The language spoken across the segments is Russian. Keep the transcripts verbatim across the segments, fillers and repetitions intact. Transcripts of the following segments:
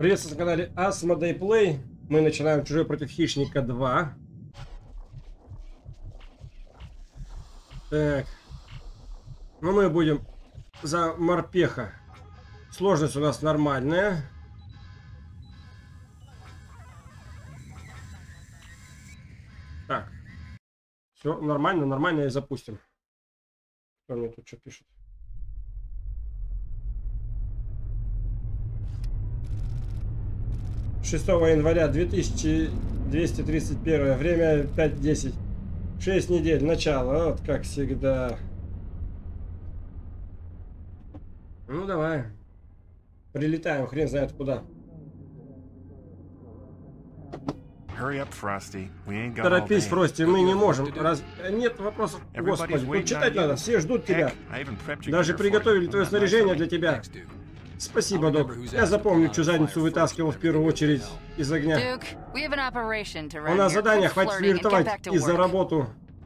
Приветствую на канале Asmodee Play. Мы начинаем Чужой против Хищника два. Так. Ну мы будем за морпеха. Сложность у нас нормальная. Так. Все нормально, нормально, и запустим. Кто мне тут что пишет? шестого января две тысячи двести тридцать первое. Время пять десять. шесть недель. Начало. Вот как всегда. Ну давай. Прилетаем. Хрен знает куда. Торопись, Фрости, мы не можем. Раз... Нет вопросов. Господи, тут читать надо. Все ждут тебя. Даже приготовили твое снаряжение для тебя. Спасибо, док. Я запомню, чью задницу вытаскивал в первую очередь из огня. У нас задание, хватит флиртовать и за работу.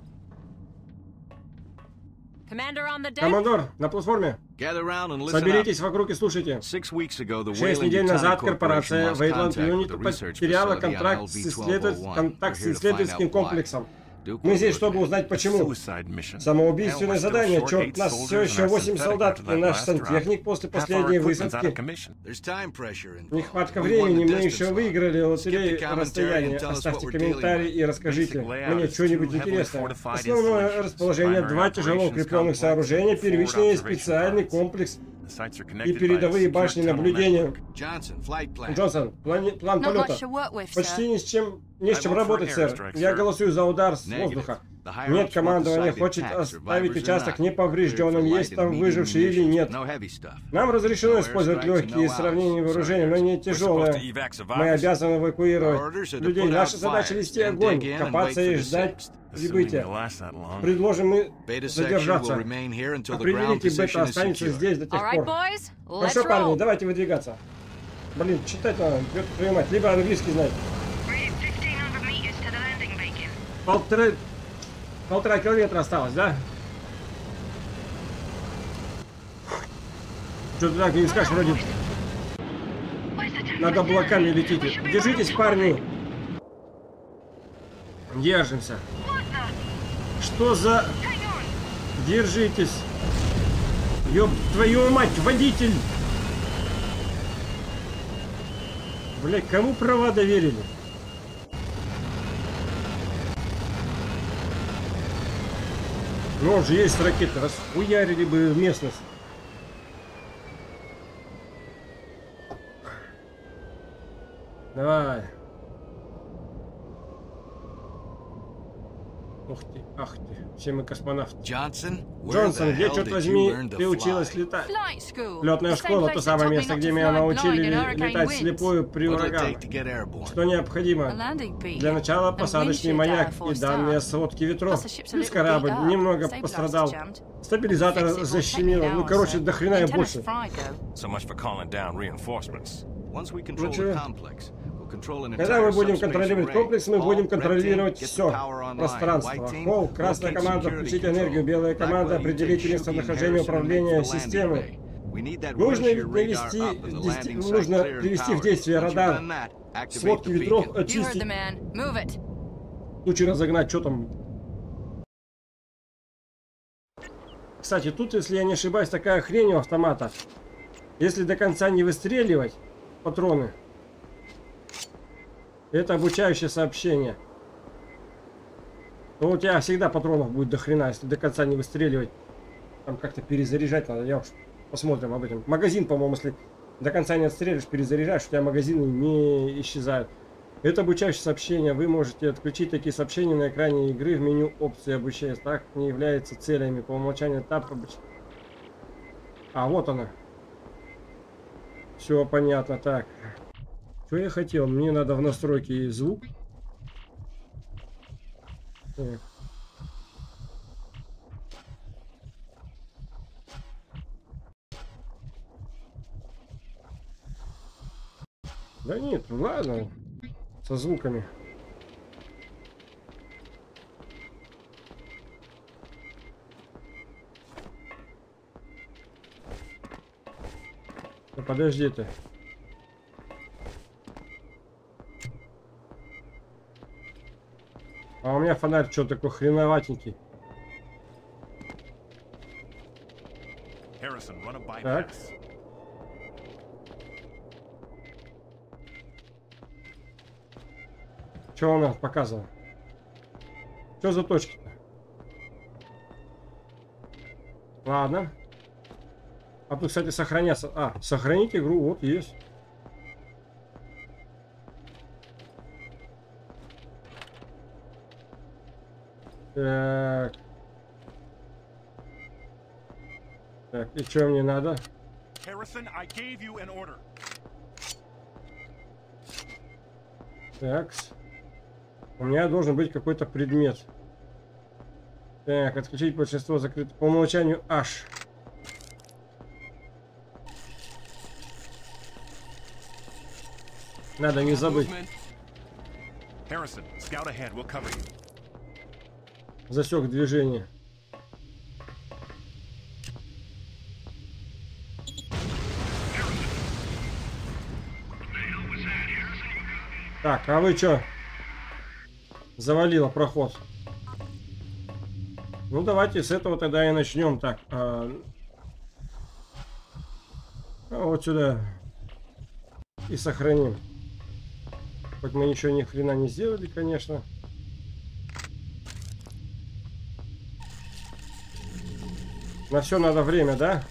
Командор, на платформе. Соберитесь вокруг и слушайте. Шесть недель назад корпорация Wayland Unit потеряла контракт с, исследов... контакт с исследовательским комплексом. Мы здесь, чтобы узнать, почему. Самоубийственное задание. Черт, нас все еще восемь солдат, и наш сантехник после последней высадки. Нехватка времени, мы еще выиграли лотерею расстояния. Оставьте комментарий и расскажите мне что-нибудь интересное. Основное расположение, два тяжело укрепленных сооружения, первичный и специальный комплекс и передовые башни наблюдения. Джонсон, план, план полета. Почти ни с чем, не с чем работать, сэр. Я голосую за удар с воздуха. Нет, командование хочет оставить участок неповрежденным, есть там выжившие или нет. Нам разрешено использовать легкие сравнения вооружения, но не тяжелые. Мы обязаны эвакуировать людей. Наша задача вести огонь, копаться и ждать прибытия. Предложим мы задержаться. Определите, бета останется здесь до тех пор. Хорошо, парни, давайте выдвигаться. Блин, читать надо, принимать. Либо английский знать. Полторы... Полтора километра осталось, да? Что-то так не скажешь, вроде над облаками летите. Держитесь, парни. Держимся. Что за... Держитесь. Ёб твою мать, водитель. Блядь, кому права доверили? Ну, он же есть ракеты, расхуярили бы местность. Давай. Ух ты, ах ты, все мы космонавты. Джонсон, где, черт возьми, ты училась летать? Летная школа, то самое место, где меня научили летать слепую при ураганах. Что необходимо? Для начала посадочный маяк и данные сводки ветров. Плюс корабль немного пострадал. Стабилизатор защемило. Ну, короче, до хрена и больше. Ну, когда мы будем контролировать комплекс, мы будем контролировать все пространство. Холл, красная команда, включить энергию, белая команда, определить местонахождение управления системой. Нужно привести, нужно привести в действие радар, сводки ветров очистить. Лучше разогнать, что там. Кстати, тут, если я не ошибаюсь, такая хрень у автомата. Если до конца не выстреливать патроны, это обучающее сообщение. Но у тебя всегда патронов будет до хрена, если до конца не выстреливать. Там как-то перезаряжать надо. Я уж посмотрим об этом. Магазин, по-моему, если до конца не отстреливаешь, перезаряжаешь, у тебя магазины не исчезают. Это обучающее сообщение. Вы можете отключить такие сообщения на экране игры в меню опции обучения. Так не является целями. По умолчанию этап обучения. А, вот она. Все понятно. Так. Что я хотел? Мне надо в настройки звук. Так. Да нет, ладно. Со звуками. Ну подожди ты. меня фонарь что такой хреноватенький. Так. Что он нам показывал? Что за точки-то? Ладно. А тут, кстати, сохраняться. А, сохранить игру. Вот, есть. Так. Так, и что мне надо? Так. У меня должен быть какой-то предмет. Так, отключить большинство закрытых. По умолчанию H. Надо не забыть. Засек движение. Так, а вы чё? Завалило проход. Ну давайте с этого тогда и начнем. Так, а... вот сюда и сохраним. Хоть мы ничего ни хрена не сделали, конечно. На все надо время, да?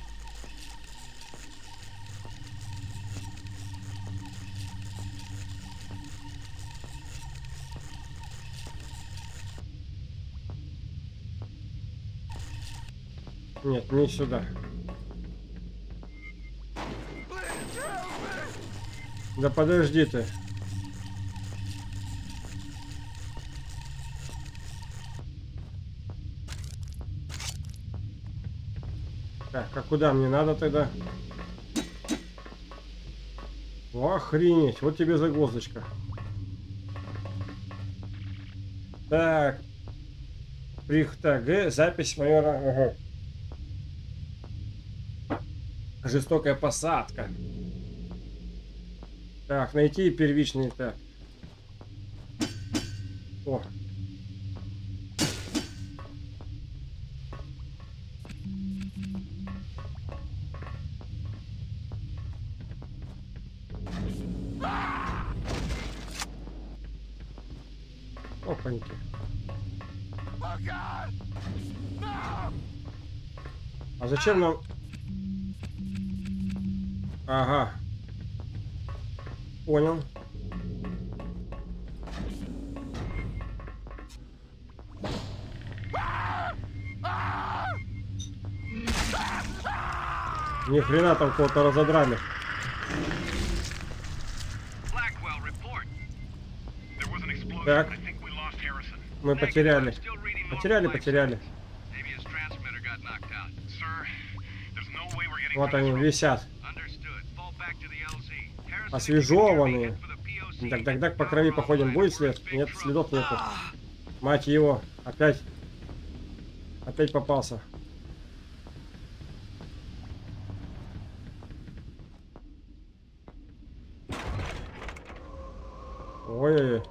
Нет, не сюда. Да подожди ты. Так, а куда мне надо тогда? О, охренеть, вот тебе загвоздочка. Так. Прихта Г, запись майора. Ага. Жестокая посадка. Так, найти первичный. Так. О. Опаньки. А зачем нам... Ага. Понял. Ни хрена там кого-то разодрали. Так. Мы потеряли. Потеряли, потеряли. Вот они висят. Освежеванные. Так, так, так, по крови походим. Будет след? Нет, следов нету. Мать его. Опять. Опять попался. Ой-ой-ой.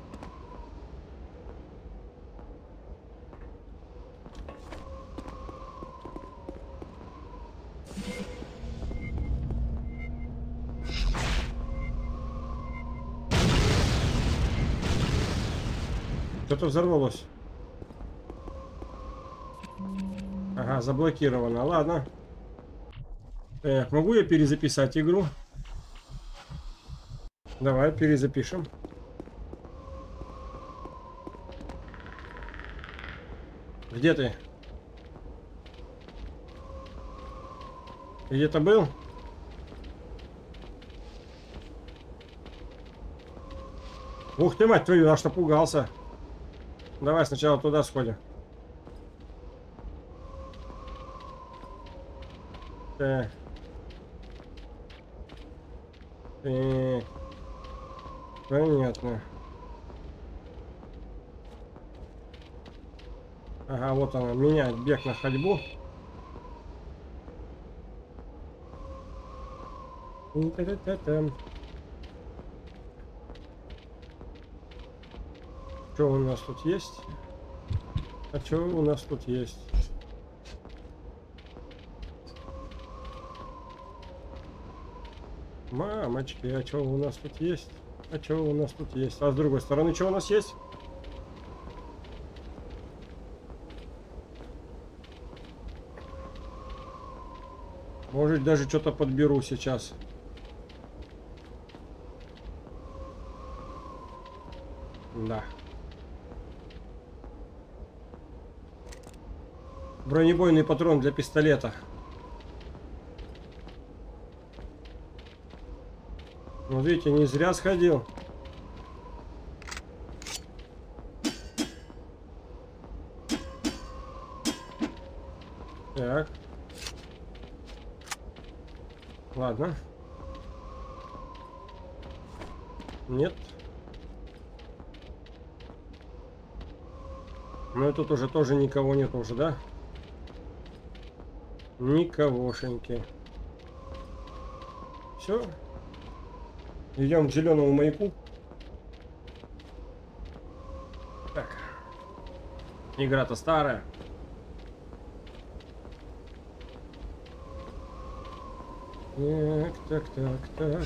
Что-то взорвалось. Ага, заблокировано. Ладно. Так, могу я перезаписать игру? Давай, перезапишем. Где ты? Где-то был? Ух ты, мать твою, аж напугался. Давай сначала туда сходим. Так. Так. Понятно. Ага, вот она, меняет бег на ходьбу. Что у нас тут есть? А что у нас тут есть? Мамочки, а что у нас тут есть? А что у нас тут есть? А с другой стороны, что у нас есть? Может, даже что-то подберу сейчас. Да. Бронебойный патрон для пистолета. Вот видите, не зря сходил. Так. Ладно. Нет. Ну и тут уже тоже никого нет уже, да? Никогошеньки. Все. Идем к зеленому маяку. Так. Игра-то старая. Так, так, так, так.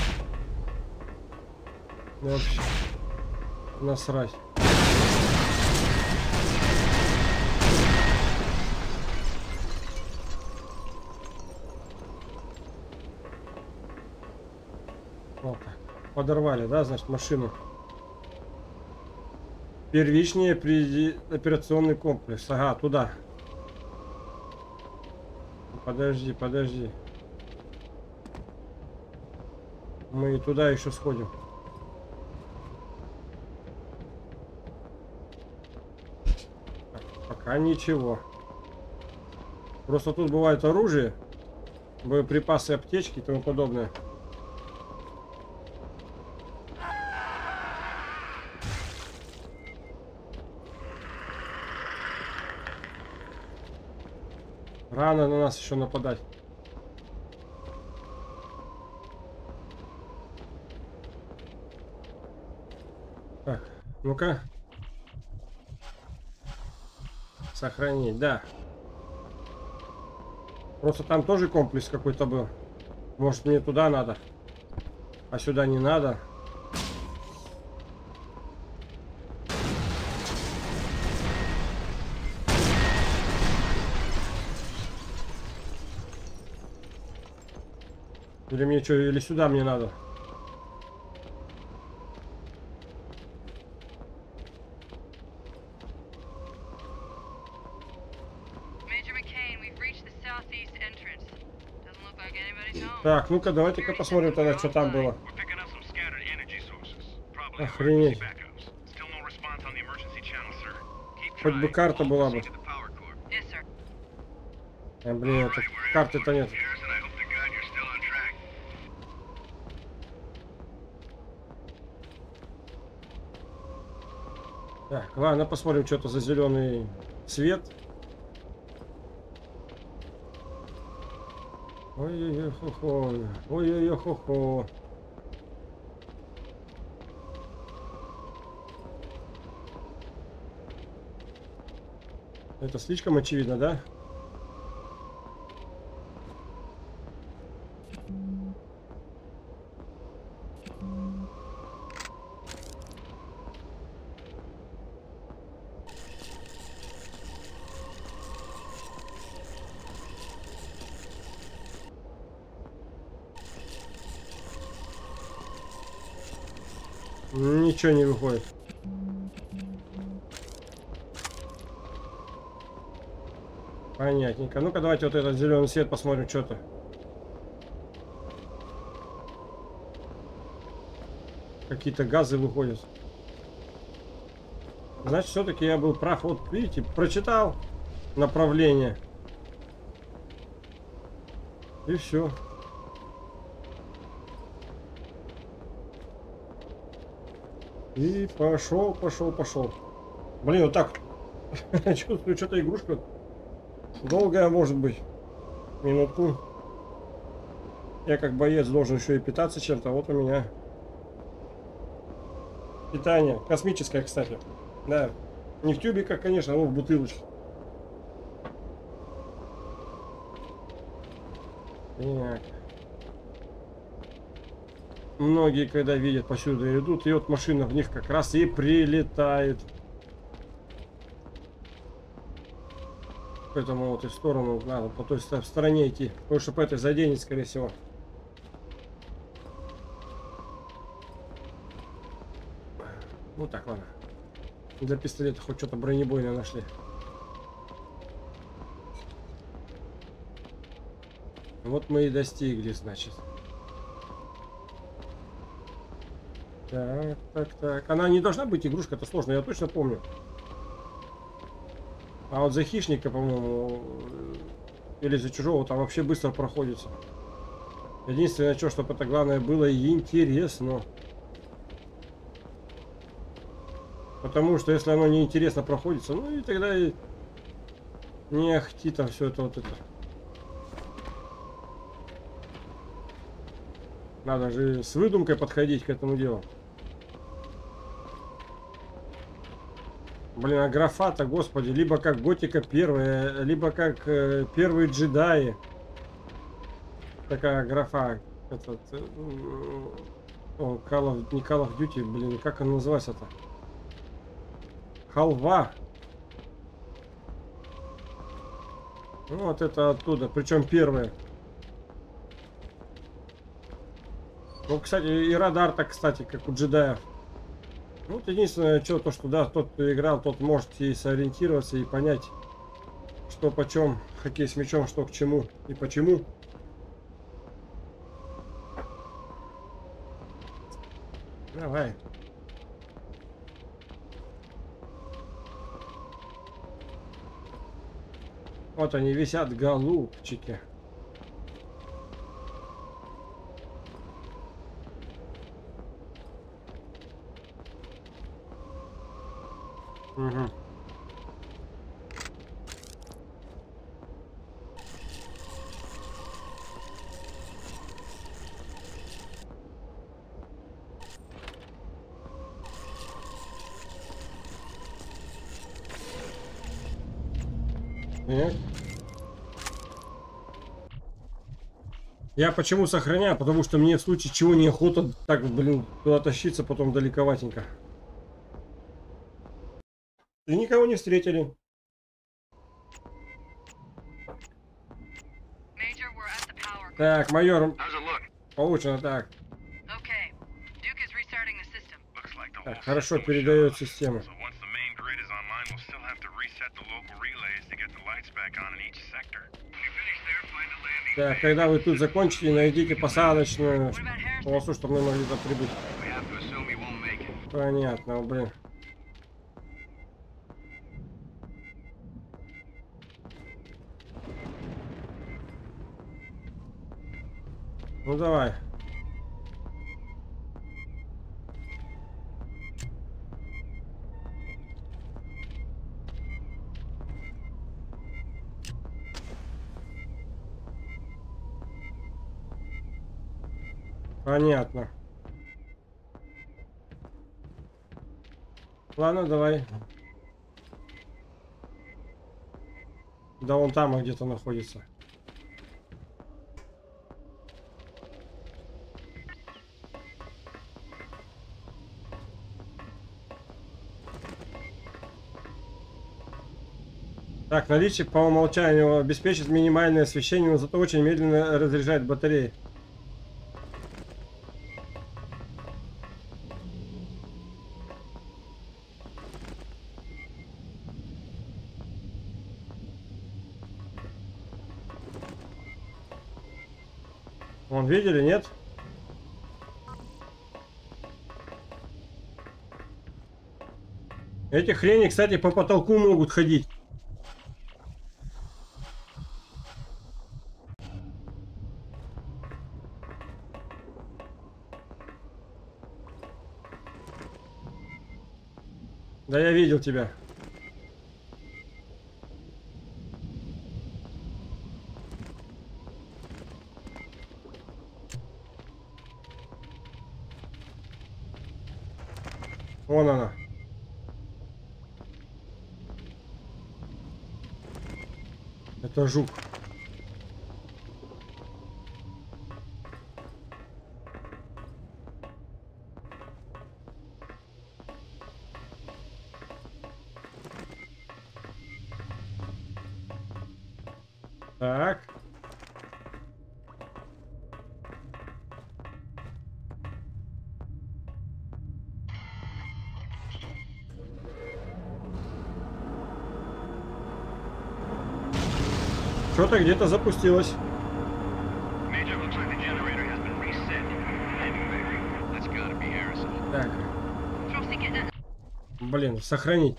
Вообще. Насрать. Вот так. Подорвали, да, значит, машину. Первичный операционный комплекс. Ага, туда. Подожди, подожди. Мы и туда еще сходим. Так, пока ничего. Просто тут бывает оружие, боеприпасы, аптечки и тому подобное. Рано на нас еще нападать. Так, ну-ка. Сохранить, да. Просто там тоже комплекс какой-то был. Может, мне туда надо, а сюда не надо. Или мне что, или сюда мне надо? Так, ну-ка, давайте-ка посмотрим тогда, что там было. Охренеть. Хоть бы карта была бы. А, блин, это карты-то нет. Так, ладно, посмотрим, что это за зеленый цвет. Ой-ой-ой-хо-хо. Ой-ой-ой-хо-хо. Это слишком очевидно, да? Ничего не выходит. Понятненько. Ну-ка, давайте вот этот зеленый свет посмотрим, что-то. Какие-то газы выходят. Значит, все-таки я был прав. Вот, видите, прочитал направление. И все. И пошел, пошел, пошел. Блин, вот так. Чувствую, что-то игрушка долгая может быть. Минутку. Я как боец должен еще и питаться чем-то. Вот у меня питание. Космическое, кстати. Да. Не в тюбиках, конечно, но в бутылочке. Так. Многие, когда видят, повсюду идут, и вот машина в них как раз и прилетает. Поэтому вот и в сторону надо по той стороне идти. Потому что по этой заденет, скорее всего. Ну так, ладно. Для пистолета хоть что-то бронебойное нашли. Вот мы и достигли, значит. Так, так, так. Она не должна быть игрушка, это сложно, я точно помню. А вот за хищника, по-моему, или за чужого там вообще быстро проходится. Единственное, что, чтобы это главное было интересно. Потому что если оно неинтересно проходится, ну и тогда и не ахти там все это вот это. Надо же с выдумкой подходить к этому делу. Блин, а графа-то, господи, либо как Готика первая, либо как э, первые джедаи. Такая графа. Этот, э, о, Call of, не Call of Duty, блин, как он называется-то? Халва. Ну, вот это оттуда, причем первая. Ну, кстати, и радар-то, кстати, как у джедаев. Ну, вот единственное, что, то, что, да, тот, кто играл, тот может и сориентироваться, и понять, что почем, хоккей с мячом, что к чему и почему. Давай. Вот они висят, голубчики. Угу. Нет. Я почему сохраняю? Потому что мне в случае чего неохота так, блин, туда тащиться потом далековатенько. И никого не встретили. Так, майор. Получено, так. Так, хорошо, передает систему. Так, когда вы тут закончите, найдите посадочную полосу, чтобы мы могли туда прибыть. Понятно, блин. Ну давай. Понятно. Ладно, давай. Да он там где-то находится. Так, наличие по умолчанию обеспечит минимальное освещение, но зато очень медленно разряжает батареи. Вон, видели, нет? Эти хрени, кстати, по потолку могут ходить. Да я видел тебя. Вон она. Это жук. Так. Что-то где-то запустилось. Так. Блин, сохранить.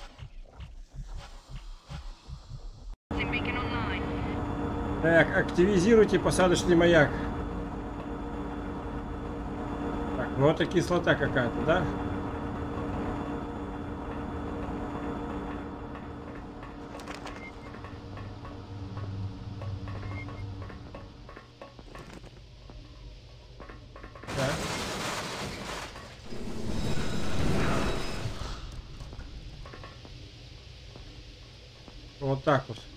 Так, активизируйте посадочный маяк. Так, ну это кислота какая-то, да? Вот так вот.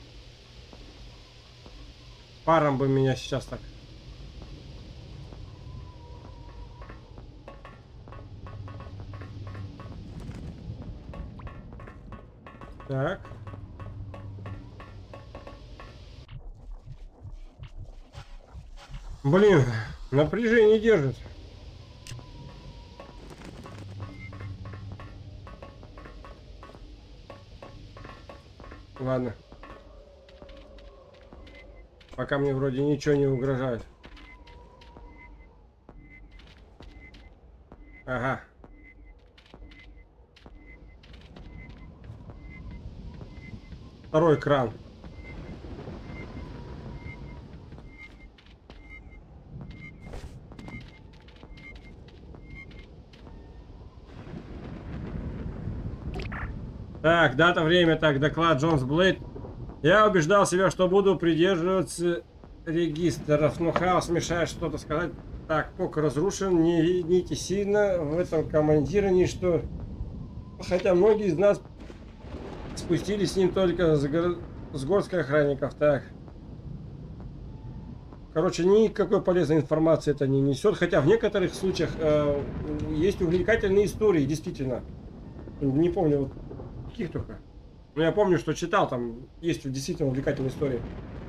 Паром бы меня сейчас так. Так. Блин, напряжение держит. Ладно. Пока мне вроде ничего не угрожает. Ага. Второй кран. Так, дата, время, так, доклад Джонс Блейд. Я убеждал себя, что буду придерживаться регистров, но хаос мешает что-то сказать. Так, пок разрушен, не видите сильно в этом командировании, что... Хотя многие из нас спустились с ним только с, гор... с горской охранников. Так. Короче, никакой полезной информации это не несет. Хотя в некоторых случаях э, есть увлекательные истории, действительно. Не помню, вот каких только. Но я помню, что читал, там есть действительно увлекательные истории.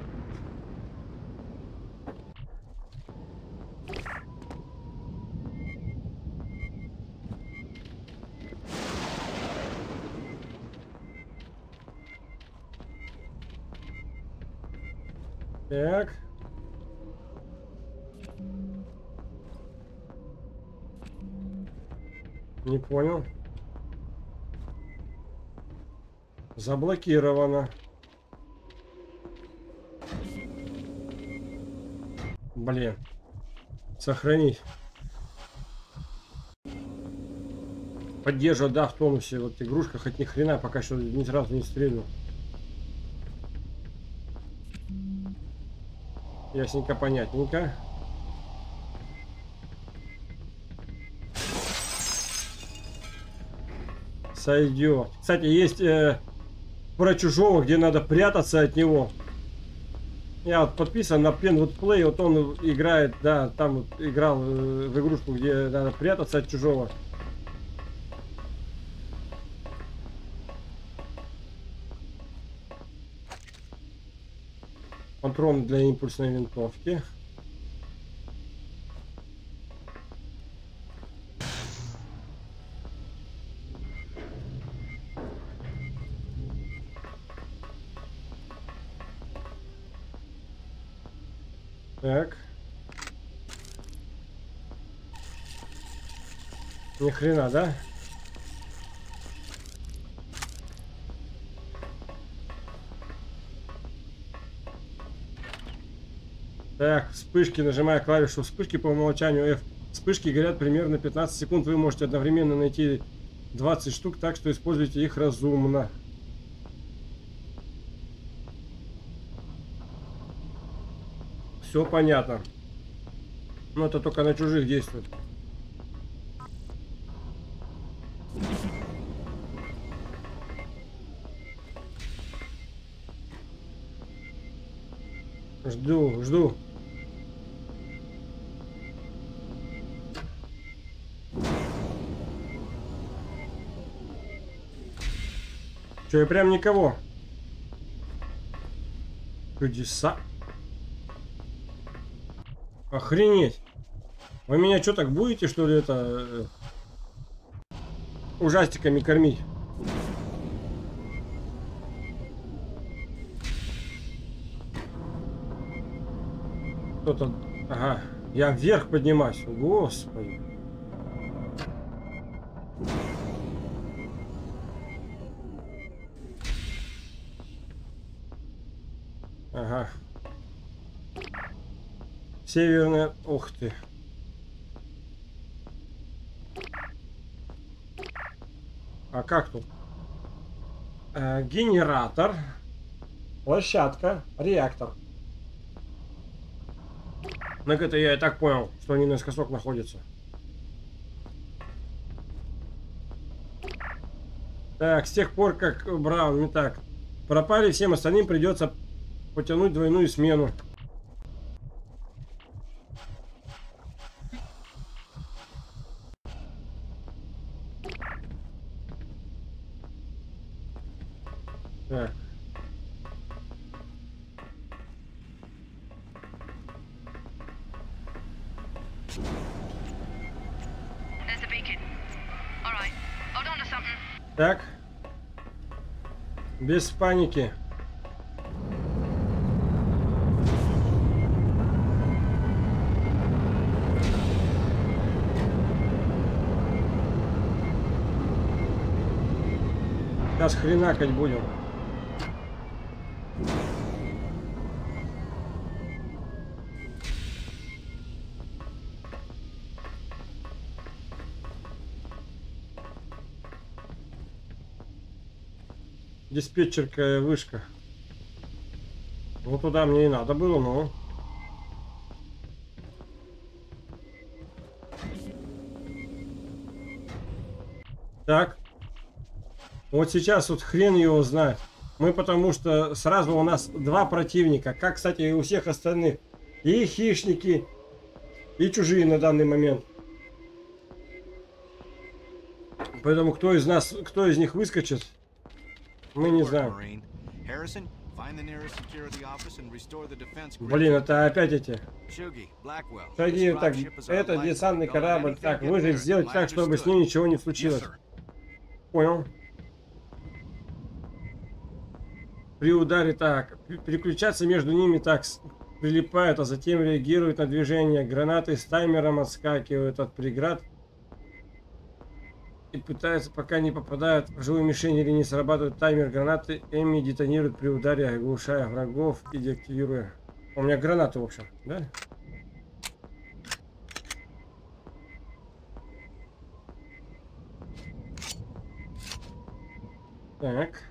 Так. Не понял. Заблокировано. Блин. Сохранить. Поддерживать, да, в тонусе. Вот игрушка хоть ни хрена, пока что ни сразу не стрельну. Ясненько, понятненько. Сойдет. Кстати, есть э, про чужого, где надо прятаться от него. Я вот подписан на Penwood Play, вот он играет, да, там вот играл э, в игрушку, где надо прятаться от чужого. Патрон для импульсной винтовки. Так. Ни хрена, да? Так, вспышки, нажимая клавишу вспышки по умолчанию F. Вспышки горят примерно пятнадцать секунд. Вы можете одновременно найти двадцать штук, так что используйте их разумно. Все понятно. Но это только на чужих действует. Жду, жду. Че, я прям никого? Чудеса. Охренеть. Вы меня что, так будете, что ли, это... ужастиками кормить? Кто-то... Ага. Я вверх поднимаюсь. Господи. Ага. Северная... Ух ты. А как тут? Э, генератор. Площадка. Реактор. Так это я и так понял, что они наискосок находятся. Так, с тех пор, как Браун не так пропали, всем остальным придется потянуть двойную смену. Так. Так. Без паники. Сейчас хренакать будем. Диспетчерская вышка. Вот туда мне и надо было, но... Так. Вот сейчас вот хрен его знает. Мы потому что сразу у нас два противника. Как, кстати, и у всех остальных. И хищники, и чужие на данный момент. Поэтому кто из нас, кто из них выскочит, мы не знаем. Блин, это опять эти. Шаги, так, это десантный корабль. Так, выжить, сделать так, чтобы с ним ничего не случилось. Понял. При ударе так, переключаться между ними так, прилипают, а затем реагируют на движение. Гранаты с таймером отскакивают от преград и пытаются, пока не попадают в живую мишень или не срабатывает таймер гранаты, Эми детонирует при ударе, оглушая врагов и деактивируя. У меня гранаты, в общем, да? Так.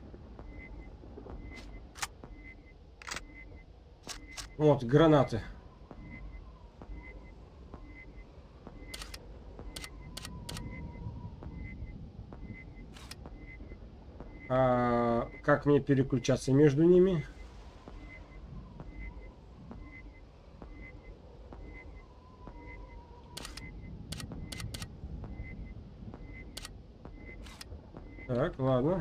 Вот, гранаты. А как мне переключаться между ними? Так, ладно.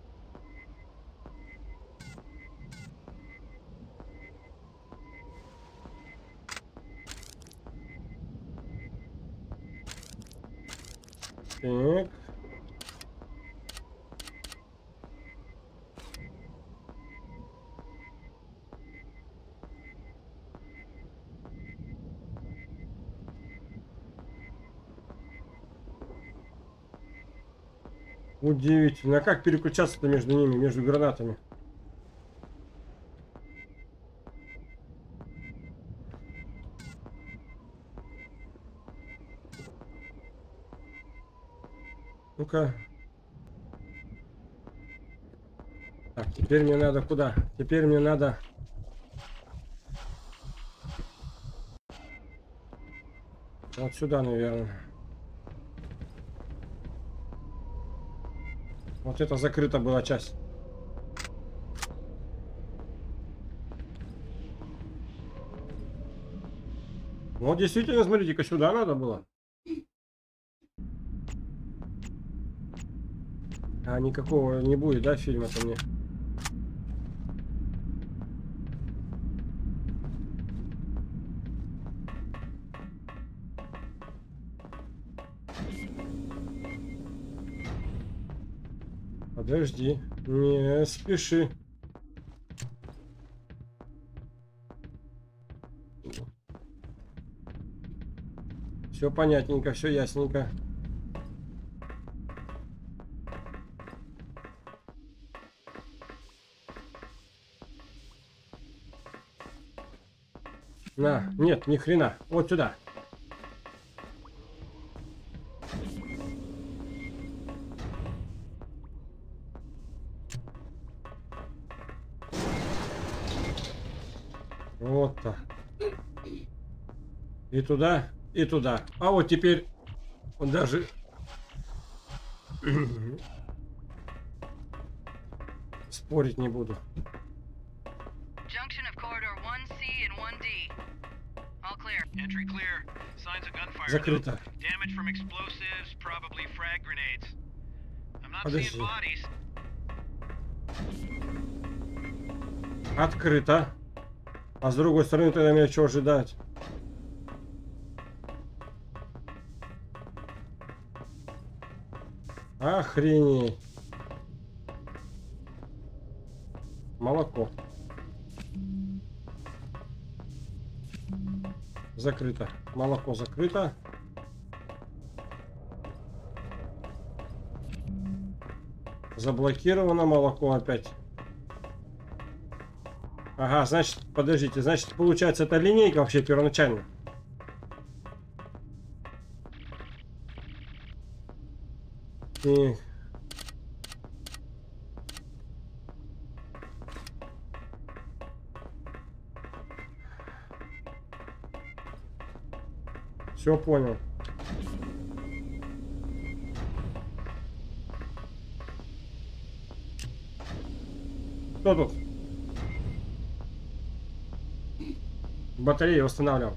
Так. Удивительно. А как переключаться-то между ними, между гранатами? Ну-ка. Так, теперь мне надо куда? Теперь мне надо... Вот сюда, наверное. Вот это закрыта была часть. Вот действительно, смотрите-ка, сюда надо было. А никакого не будет, да, фильма-то мне? Подожди, не спеши. Все понятненько, все ясненько. На, нет, ни хрена. Вот сюда. Вот так. И туда, и туда. А вот теперь он даже... Спорить не буду. Закрыто. Подожди. Открыто. А с другой стороны, тогда меня что ожидать? Охренеть. Молоко. Закрыто. Молоко закрыто. Заблокировано молоко опять. Ага, значит, подождите, значит, получается, это линейка вообще первоначально. И... Все понял. Кто тут? Батарею восстанавливал.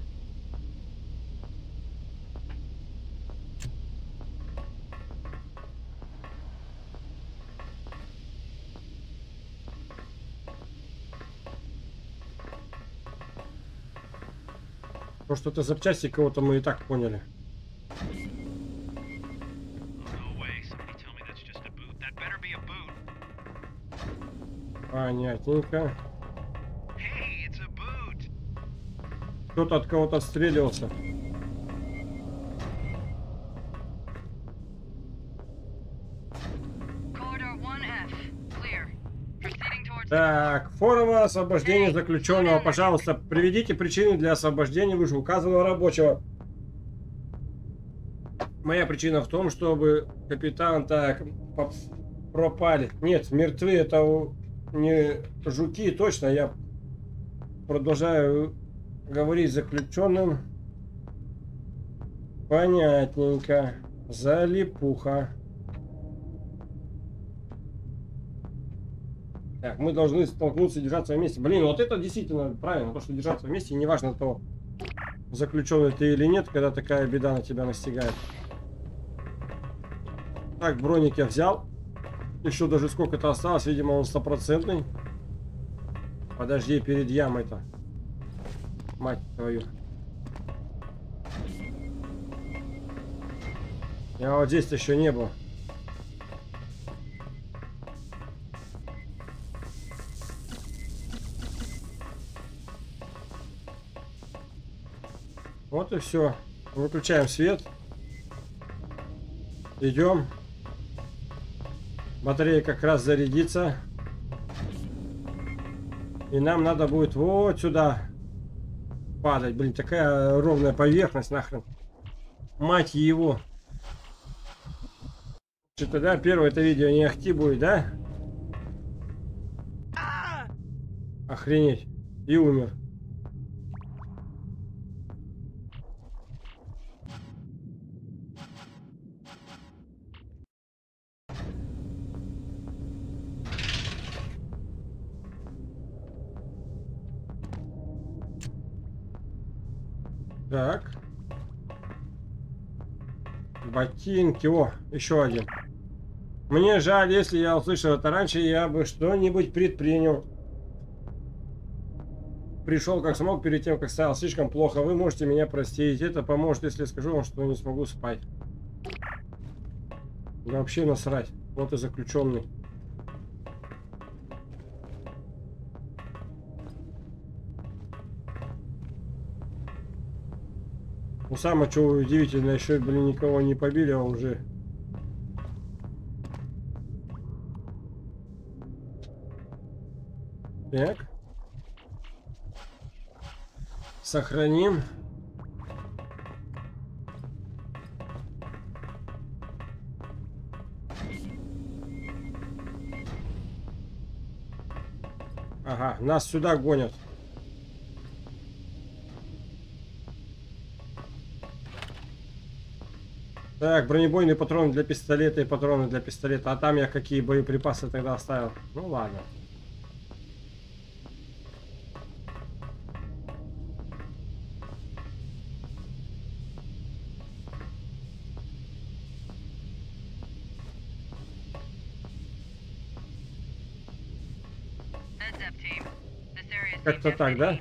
То, что это запчасти кого-то, мы и так поняли. Понятненько. Кто-то от кого-то отстреливался. Так, форма освобождения заключенного. Пожалуйста, приведите причины для освобождения вышеуказанного рабочего. Моя причина в том, чтобы капитан так пропали. Нет, мертвы это не жуки, точно. Я продолжаю говорить с заключенным. Понятненько. Залипуха. Так, мы должны столкнуться и держаться вместе. Блин, вот это действительно правильно, то, что держаться вместе, и неважно то, заключенный ты или нет, когда такая беда на тебя настигает. Так, броник я взял. Еще даже сколько-то осталось, видимо, он стопроцентный. Подожди, перед ямой-то. Мать твою. Я вот здесь еще не был. Вот и все. Выключаем свет. Идем. Батарея как раз зарядится. И нам надо будет вот сюда падать. Блин, такая ровная поверхность нахрен. Мать его. Что-то, да, первое это видео не ахти будет, да? Охренеть. И умер. Так. Ботинки. О, еще один. Мне жаль, если я услышал это раньше, я бы что-нибудь предпринял. Пришел как смог перед тем, как стало слишком плохо. Вы можете меня простить. Это поможет, если я скажу вам, что не смогу спать. Да вообще насрать. Вот и заключенный. Ну самое что удивительное, еще, блин, никого не побили, а уже... Так. Сохраним. Ага, нас сюда гонят. Так, бронебойные патроны для пистолета и патроны для пистолета. А там я какие боеприпасы тогда оставил? Ну ладно. Как-то так, да?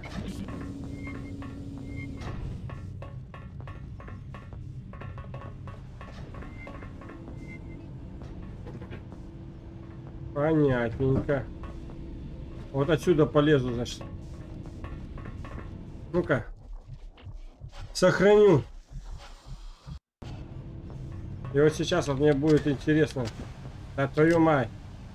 Понятненько. Вот отсюда полезу, значит. Ну-ка. Сохраню. И вот сейчас вот мне будет интересно. Да твою мать.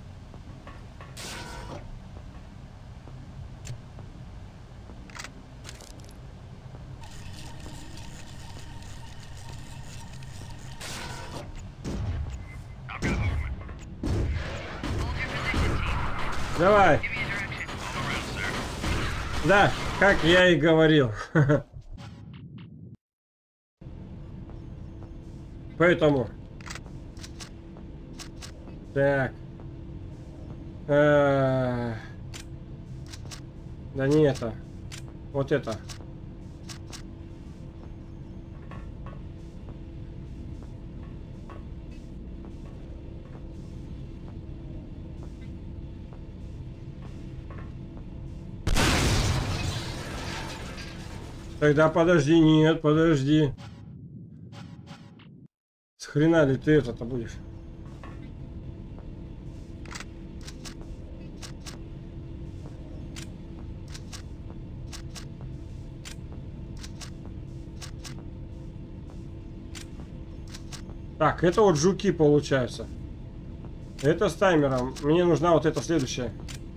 Давай. Да, как я и говорил. Поэтому. Так. Э-э- да не это. Вот это. Тогда подожди, нет, подожди. С хрена ли ты это-то будешь? Так, это вот жуки получаются. Это с таймером. Мне нужна вот эта следующая.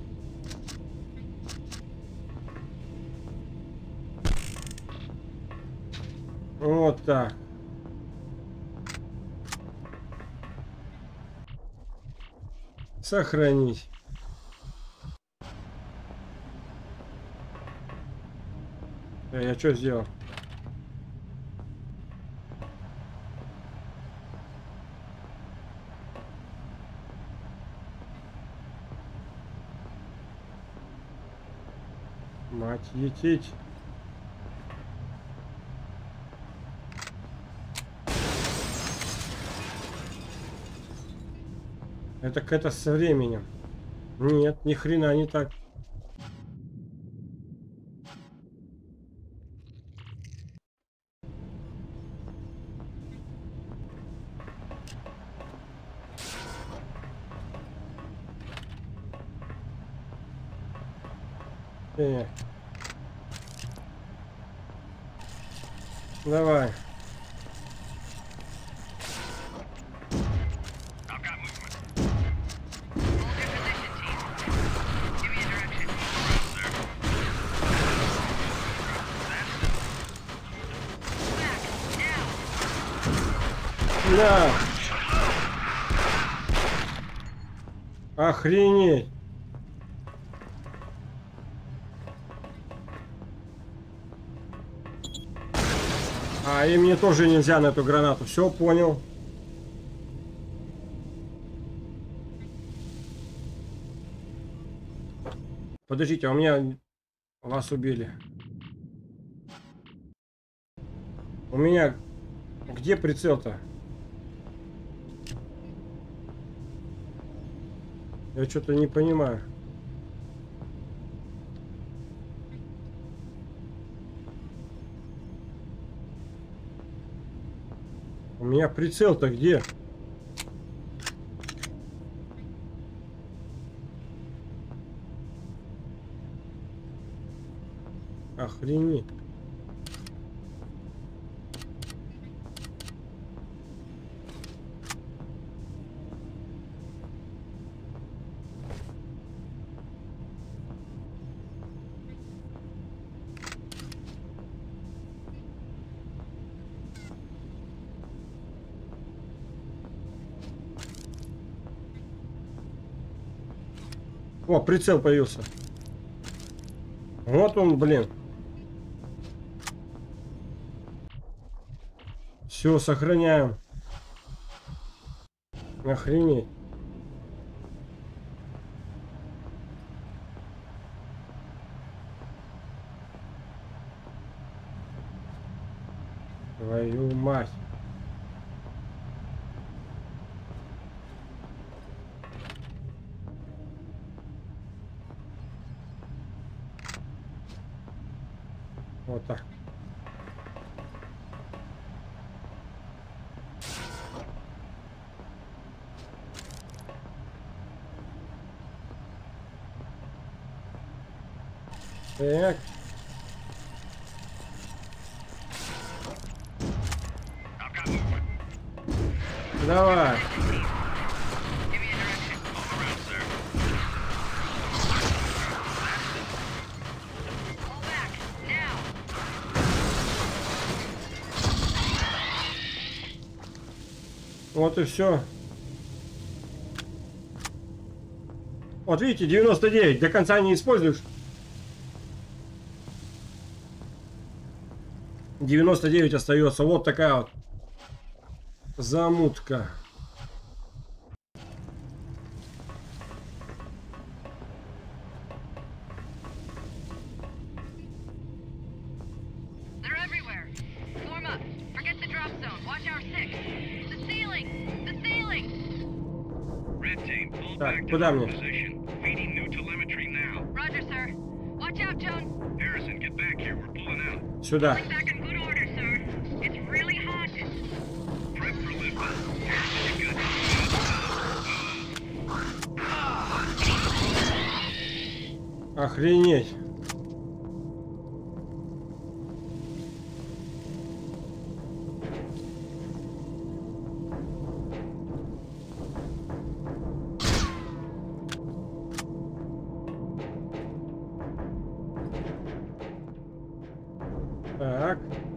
Вот так. Сохранить. Э, я что сделал? Мать етить. Это какая-то со временем. Нет, ни хрена не так. Э. Давай. Да. Охренеть. А, и мне тоже нельзя на эту гранату. Все, понял. Подождите, а у меня... Вас убили. У меня... Где прицел-то? Я что-то не понимаю. У меня прицел-то где? Охренеть. О, прицел появился. Вот он, блин. Все, сохраняем. Охренеть. Твою мать. Вот так. Так. Давай. Вот и все. Вот видите, девяносто девять. До конца не используешь. девяносто девять остается. Вот такая вот замутка. Так, куда мне? Сюда. Охренеть. Так.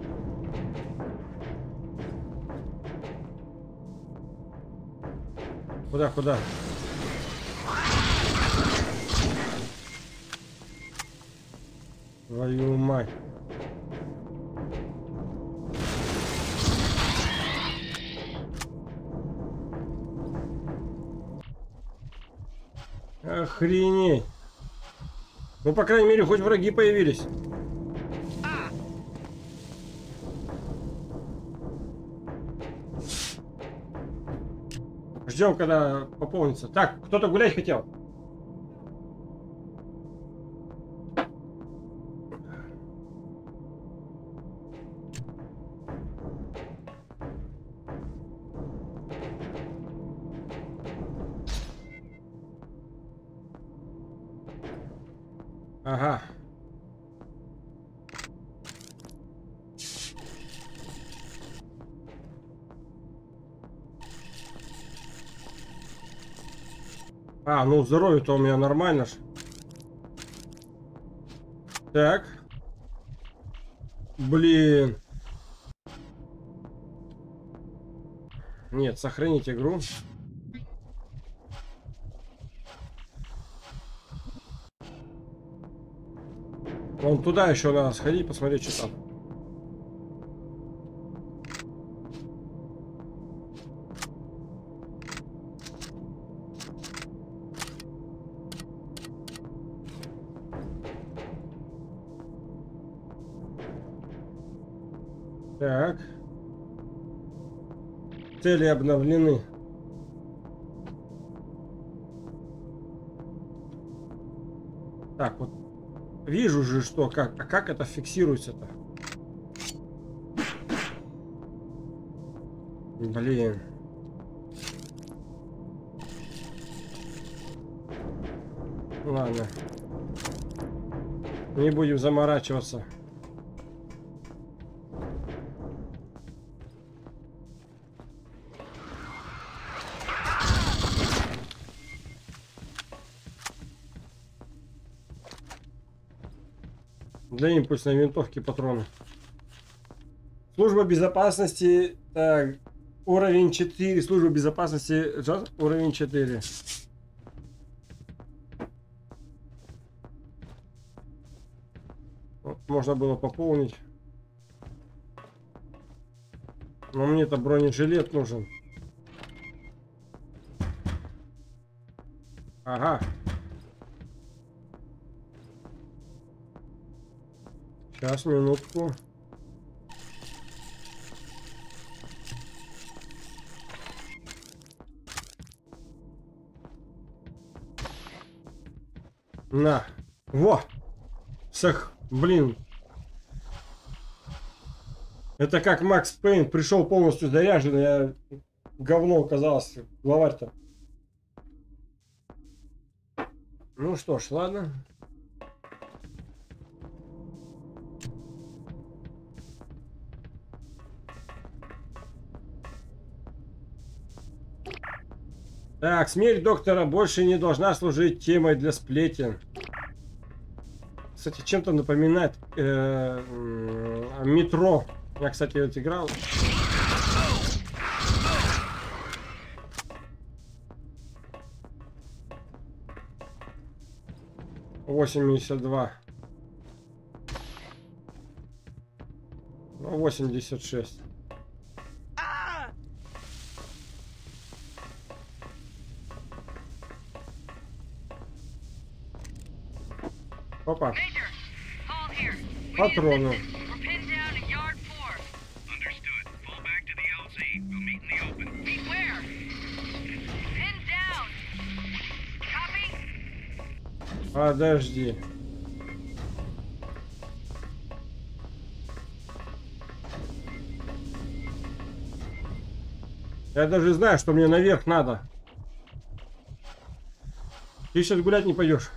Куда, куда? Твою мать. Охренеть. Ну, по крайней мере, хоть враги появились. Ждем, когда пополнится. Так, кто-то гулять хотел. Ага. А, ну здоровье-то у меня нормально ж. Так. Блин. Нет, сохранить игру. Вон туда еще надо сходить, посмотреть, что там. Так. Цели обновлены. Так, вот. Вижу же, что как. А как это фиксируется-то? Блин. Ладно. Не будем заморачиваться. Для импульсной винтовки патроны. Служба безопасности. Так, уровень четыре. Служба безопасности. Уровень четыре. Можно было пополнить. Но мне-то бронежилет нужен. Ага. Сейчас, минутку. На. Во! Сах, блин. Это как Макс Пейн пришел полностью заряженный, а говно оказалось, главарь-то. Ну что ж, ладно. Так, смерть доктора больше не должна служить темой для сплетен. Кстати, чем-то напоминает э, э, метро. Я, кстати, вот играл. восемьдесят два. Ну, восемьдесят шесть. Опа. Патроны. Подожди. Я даже знаю, что мне наверх надо. Ты сейчас гулять не пойдешь.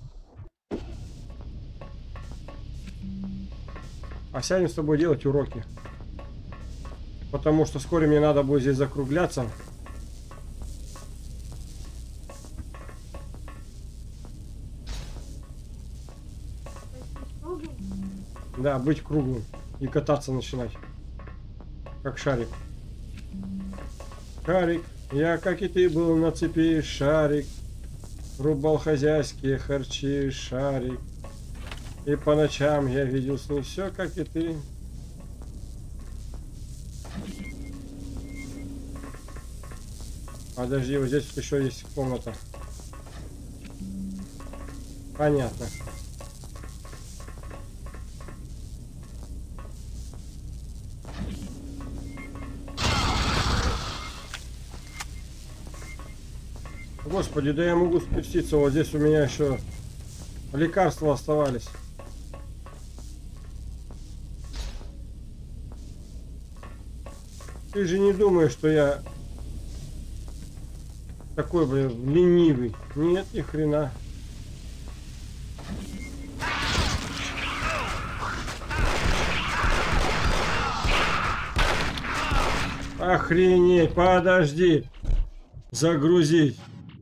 А сядем с тобой делать уроки. Потому что вскоре мне надо будет здесь закругляться. Да, быть круглым. И кататься начинать. Как шарик. Шарик. Я, как и ты, был на цепи. Шарик. Рубал хозяйские харчи. Шарик. И по ночам я видел сны. Все, как и ты. Подожди, вот здесь еще есть комната. Понятно. Господи, да я могу спуститься. Вот здесь у меня еще лекарства оставались. Ты же не думаешь, что я такой, блин, ленивый? Нет, ни хрена. Охренеть, подожди. Загрузить.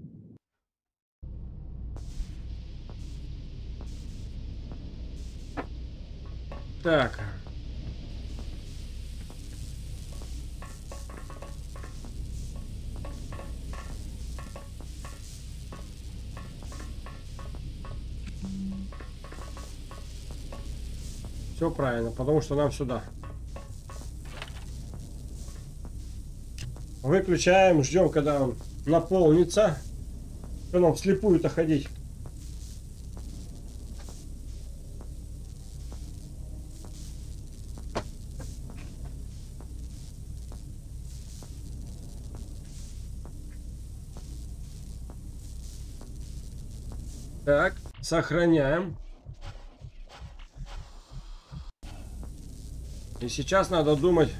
Так. Все правильно, потому что нам сюда. Выключаем, ждем, когда он наполнится. Что нам вслепую-то ходить? Так, сохраняем. И сейчас надо думать.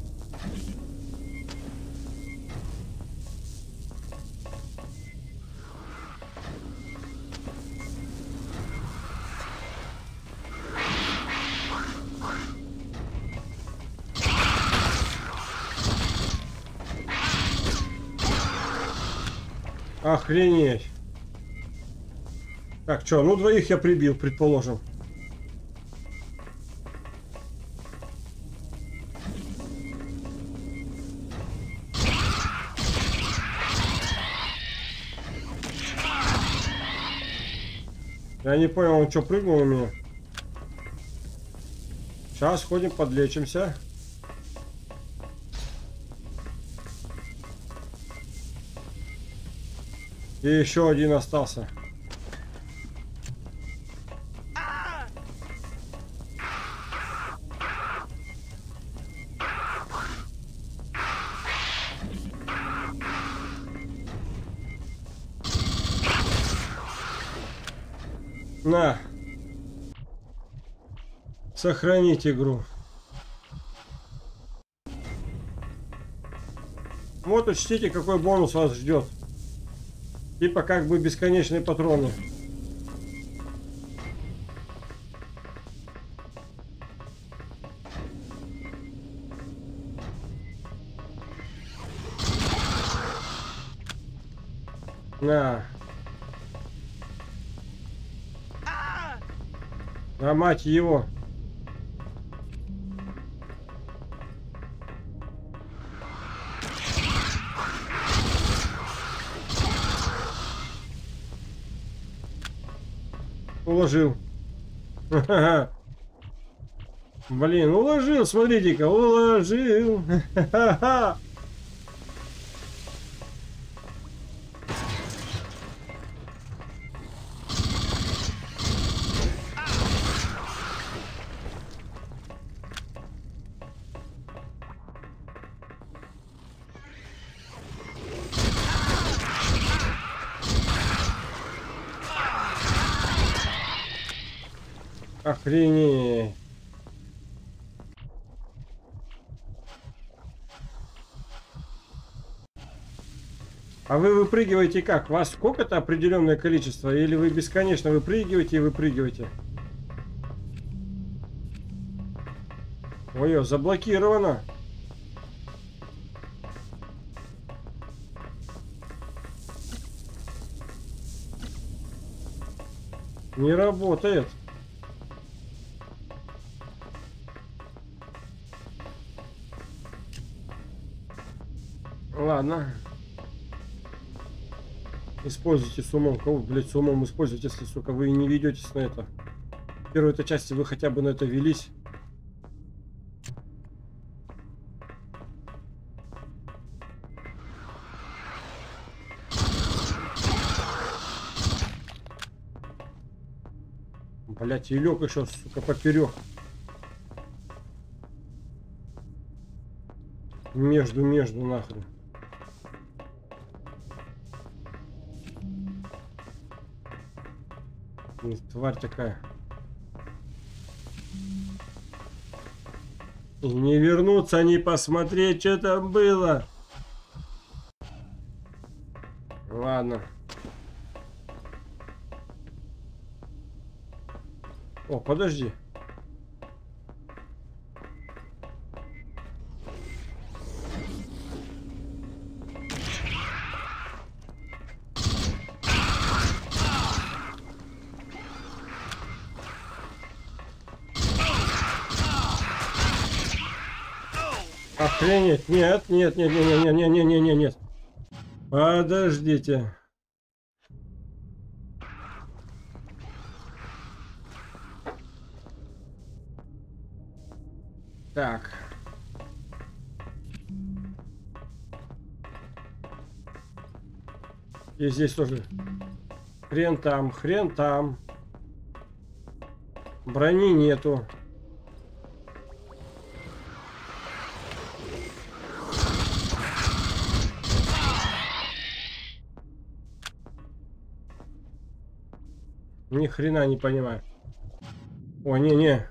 Охренеть. Так, что, ну двоих я прибил, предположим. Я не понял, он что, прыгнул у меня? Сейчас ходим, подлечимся. И еще один остался. На. Сохранить игру. Вот учтите, какой бонус вас ждет. Типа как бы бесконечные патроны. На. А мать его. Уложил. Блин, уложил, смотрите-ка, уложил. Охренеть. А вы выпрыгиваете как? У вас сколько-то определенное количество? Или вы бесконечно выпрыгиваете и выпрыгиваете? Ой, заблокировано. Не работает. Ладно. Используйте с умом. Кого, блядь, с умом используйте, если, сука, вы не ведетесь на это. В первой-то части вы хотя бы на это велись. Блядь, и лег еще, сука, поперек. Между-между нахрен. Тварь такая. И не вернуться, не посмотреть, что там было. Ладно. О, подожди. Охренеть, нет, нет, нет, нет, нет, нет, нет, нет, нет, нет. Подождите. Так. И здесь тоже. Хрен там, хрен там. Брони нету. ни хрена не понимаю. О, не-не.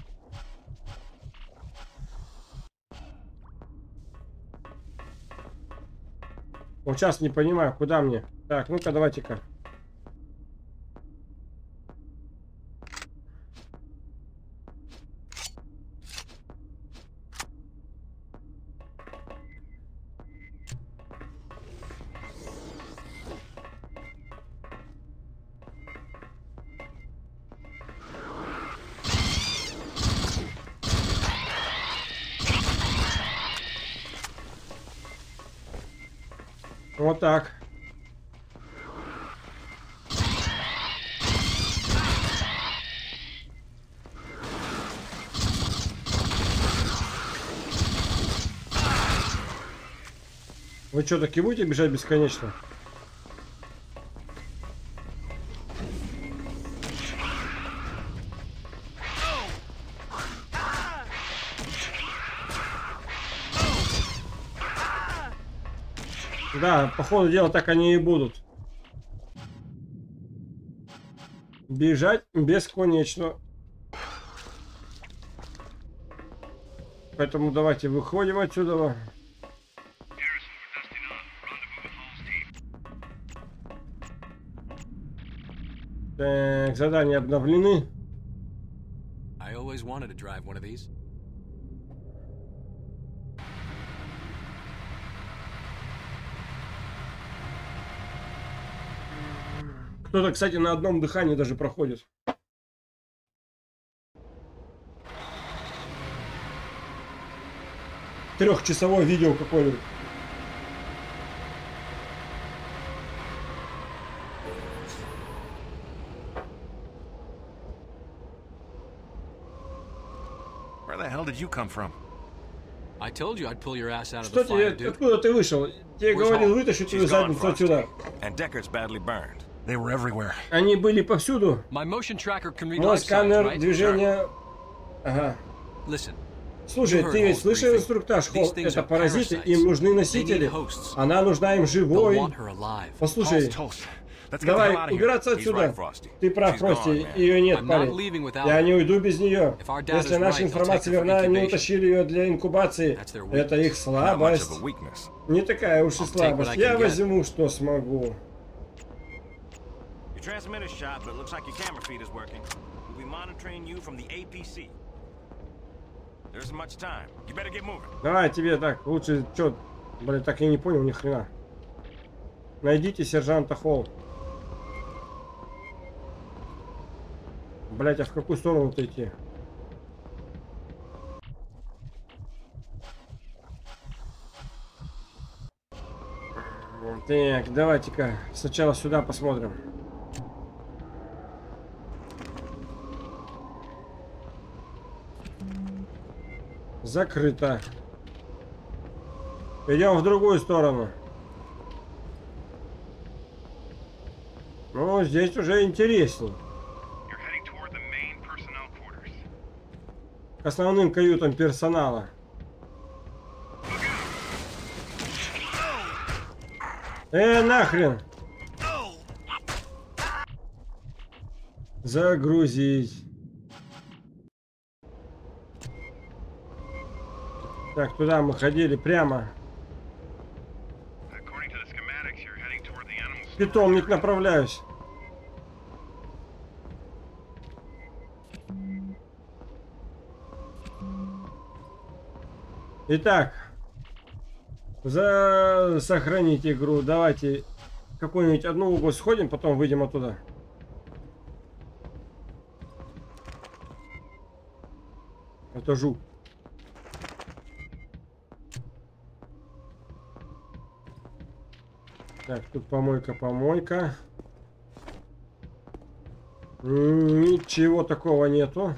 Вот сейчас не понимаю, куда мне. Так, ну-ка, давайте-ка. Вот так. Вы что, таки будете бежать бесконечно? Да, по ходу дела так они и будут. Бежать бесконечно. Поэтому давайте выходим отсюда. Так, задания обновлены. Кто-то, кстати, на одном дыхании даже проходит. Трехчасовое видео какое-нибудь. Что тебе, откуда ты вышел? Тебе говорил, вытащить твою задницу отсюда. Они были повсюду. Мой сканер движения... Ага. Слушай, ты ведь слышал инструктаж, Холл? Это паразиты, им нужны носители. Она нужна им живой. Послушай, давай убираться отсюда. Ты прав, Фрости, ее нет, парень. Я не уйду без нее. Если наша информация верна, они утащили ее для инкубации. Это их слабость. Не такая уж и слабость. Я возьму, что смогу. Давай тебе так, лучше, чё, блин, так я не понял ни хрена. Найдите сержанта Холл. Блять, а в какую сторону-то идти? Так, давайте-ка сначала сюда посмотрим. Закрыто. Идем в другую сторону. Ну, здесь уже интересней. К основным каютам персонала. Э, нахрен! Загрузить. Так, туда мы ходили прямо. Питомник направляюсь. Итак, за сохранить игру. Давайте какую-нибудь одну область сходим, потом выйдем оттуда. Это жук. Так, тут помойка, помойка. Ничего такого нету.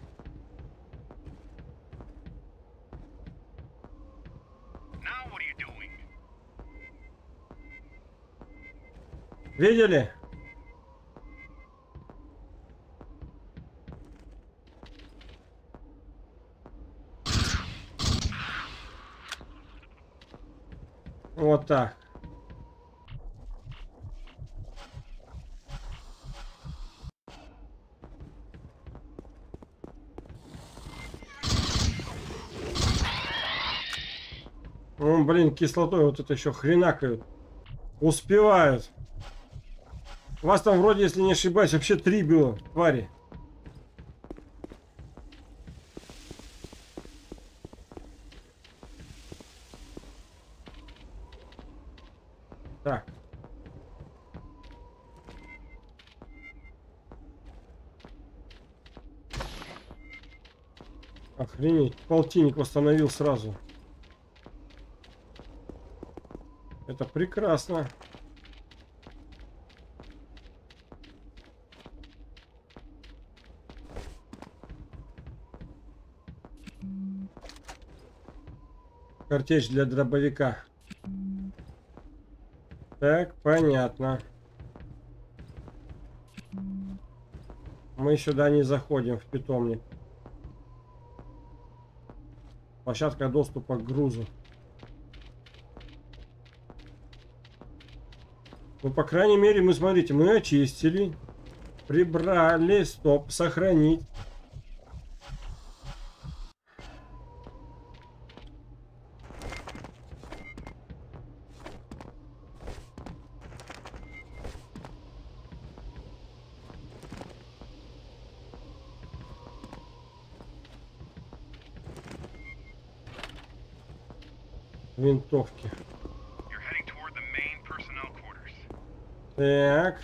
Видели? Вот так. О, блин, кислотой вот это еще хренакают. Успевают. У вас там вроде, если не ошибаюсь, вообще три было, твари. Так. Охренеть, полтинник восстановил сразу. Это прекрасно. Картечь для дробовика. Так, понятно. Мы сюда не заходим, в питомник. Площадка доступа к грузу. Ну, по крайней мере, мы, смотрите, мы очистили. Прибрали. Стоп, сохранить. Винтовки. Так.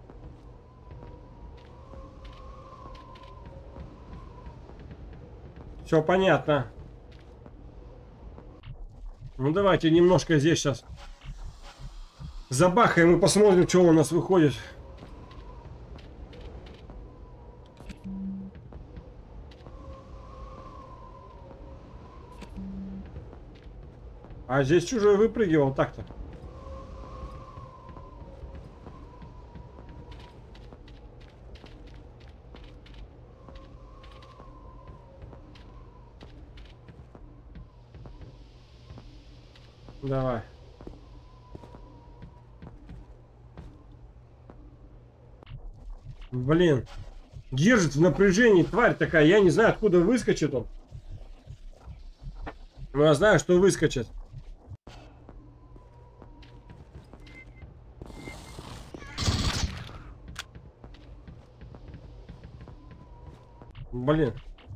Все понятно. Ну давайте немножко здесь сейчас забахаем и посмотрим, что у нас выходит. А здесь чужой выпрыгивал так-то. Давай. Блин. Держит в напряжении тварь такая. Я не знаю, откуда выскочит он. Но я знаю, что выскочит. Блин.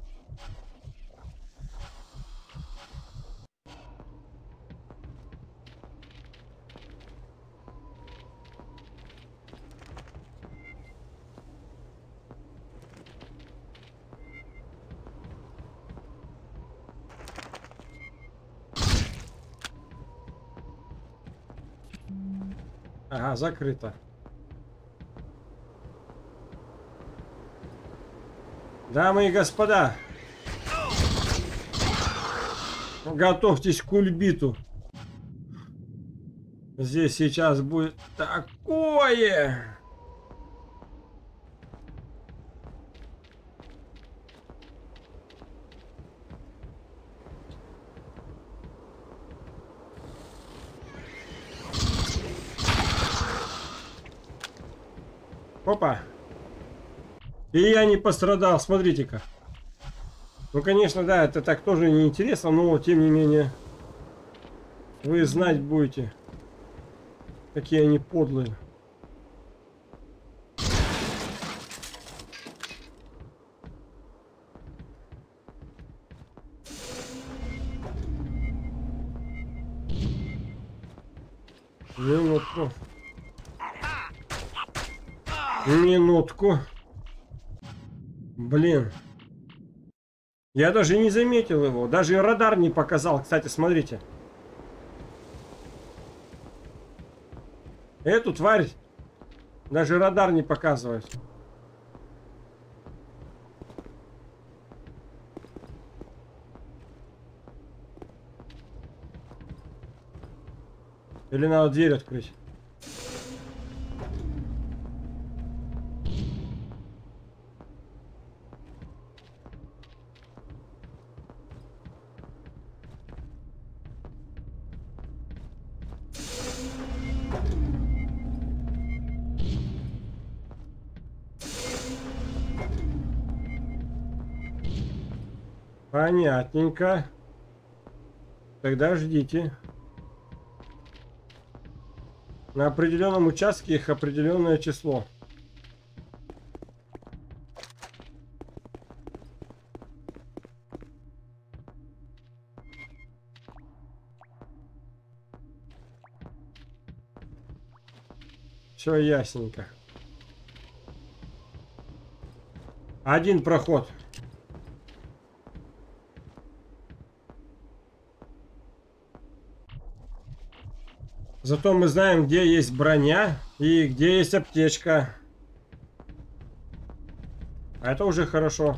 Ага, закрыто. Дамы и господа, готовьтесь к кульбиту. Здесь сейчас будет такое. Опа. И я не пострадал, смотрите-ка. Ну, конечно, да, это так тоже неинтересно, но, тем не менее, вы знать будете, какие они подлые. Минутку. Минутку. Блин. Я даже не заметил его. Даже радар не показал. Кстати, смотрите. Эту тварь даже радар не показывает. Или надо дверь открыть? Понятненько. Тогда ждите. На определенном участке их определенное число. Все ясненько. Один проход. Зато мы знаем, где есть броня и где есть аптечка. А это уже хорошо.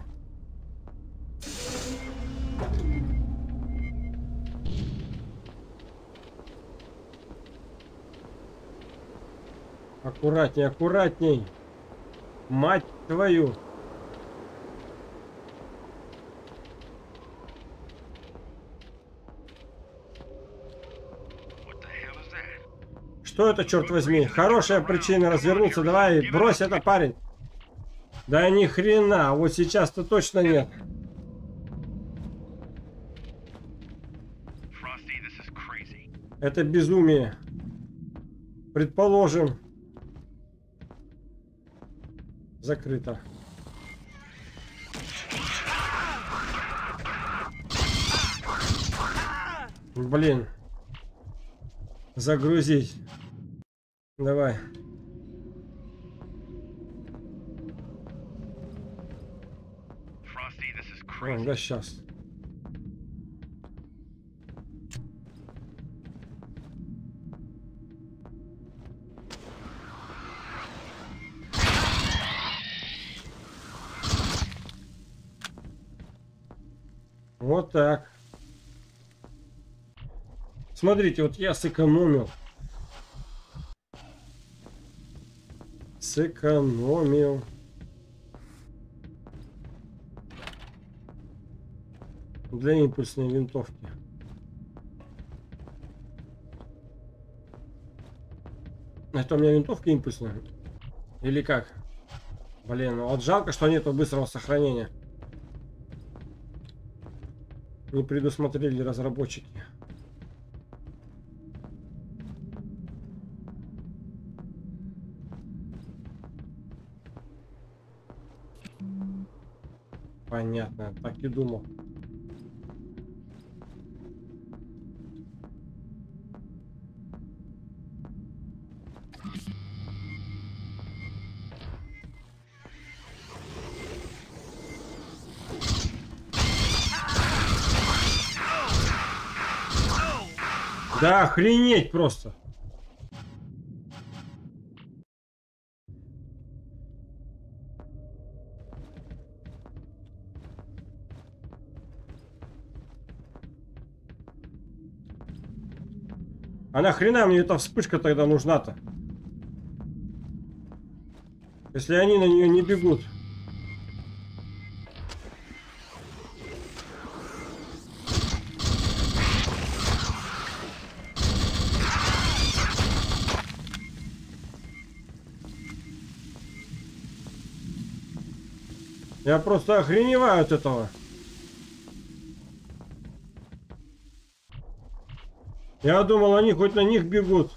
Аккуратней, аккуратней. Мать твою. Что это, черт возьми? Хорошая причина развернуться. Давай, брось это, парень. Да ни хрена, вот сейчас-то точно нет. Это безумие. Предположим. Закрыто. Блин. Загрузить. Давай. О, да сейчас. Вот так. Смотрите, вот я сэкономил. Сэкономил. Для импульсной винтовки. Это у меня винтовка импульсная? Или как? Блин, ну вот жалко, что нету быстрого сохранения. Не предусмотрели разработчики. Понятно, так и думал. Да охренеть просто. А нахрена мне эта вспышка тогда нужна-то? Если они на нее не бегут. Я просто охреневаю от этого. Я думал, они хоть на них бегут.